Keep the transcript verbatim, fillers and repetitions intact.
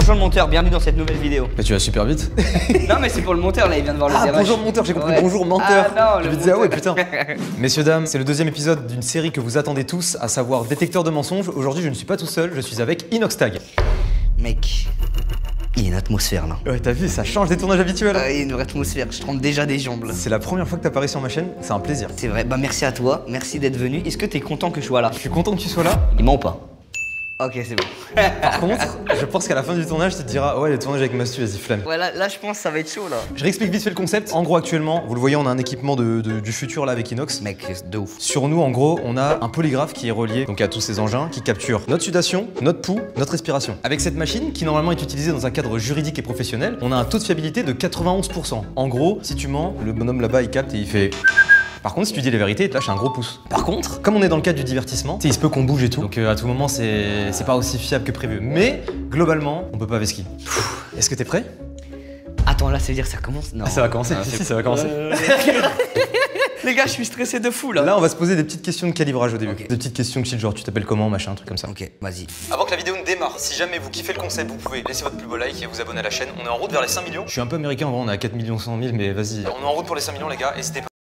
Bonjour le monteur, bienvenue dans cette nouvelle vidéo. Mais tu vas super vite. Non mais c'est pour le monteur là, il vient de voir le Ah démarrage. bonjour monteur, j'ai compris Ouais. bonjour menteur. Ah non, Je le me disais ah ouais monteur. putain. Messieurs dames, c'est le deuxième épisode d'une série que vous attendez tous, à savoir Détecteur de mensonges. Aujourd'hui je ne suis pas tout seul, je suis avec Inoxtag. Mec, il y a une atmosphère là. Ouais t'as vu, ça change des tournages habituels. Ah, il y a une vraie atmosphère, je trempe déjà des jambes là. C'est la première fois que t'apparais sur ma chaîne, c'est un plaisir. C'est vrai, bah merci à toi, merci d'être venu. Est-ce que t'es content que je sois là? Je suis content que tu sois là. Il ment ou pas? Ok, c'est bon. Par contre, je pense qu'à la fin du tournage, tu te diras ouais, les tournages avec Mastu, vas-y flemme. Ouais, là, là je pense que ça va être chaud là. Je réexplique vite fait le concept. En gros, actuellement, vous le voyez, on a un équipement de, de- du futur là avec Inox. Mec, de ouf. Sur nous, en gros, on a un polygraphe qui est relié donc à tous ces engins qui capturent notre sudation, notre pouls, notre respiration. Avec cette machine, qui normalement est utilisée dans un cadre juridique et professionnel, on a un taux de fiabilité de quatre-vingt-onze pour cent. En gros, si tu mens, le bonhomme là-bas il capte et il fait. Par contre, si tu dis la vérité, il te lâche un gros pouce. Par contre, comme on est dans le cadre du divertissement, tu sais, il se peut qu'on bouge et tout. Donc euh, à tout moment, c'est c'est pas aussi fiable que prévu. Mais globalement, on peut pas vesquiller. Est-ce que t'es prêt? Attends, là ça veut dire que ça commence? Non. Ah, ça va commencer. Non, Si, c'est- si, ça va commencer. Euh, Les gars, je suis stressé de fou là. Là, on va se poser des petites questions de calibrage au début. Ok. Des petites questions chill, genre tu t'appelles comment, machin, un truc comme ça. Ok, vas-y. Avant que la vidéo ne démarre, si jamais vous kiffez le concept, vous pouvez laisser votre plus beau like et vous abonner à la chaîne. On est en route vers les cinq millions. Je suis un peu américain, en vrai, on est à quatre millions cent mille, mais vas-y. On est en route pour les cinq millions, les gars, et c'était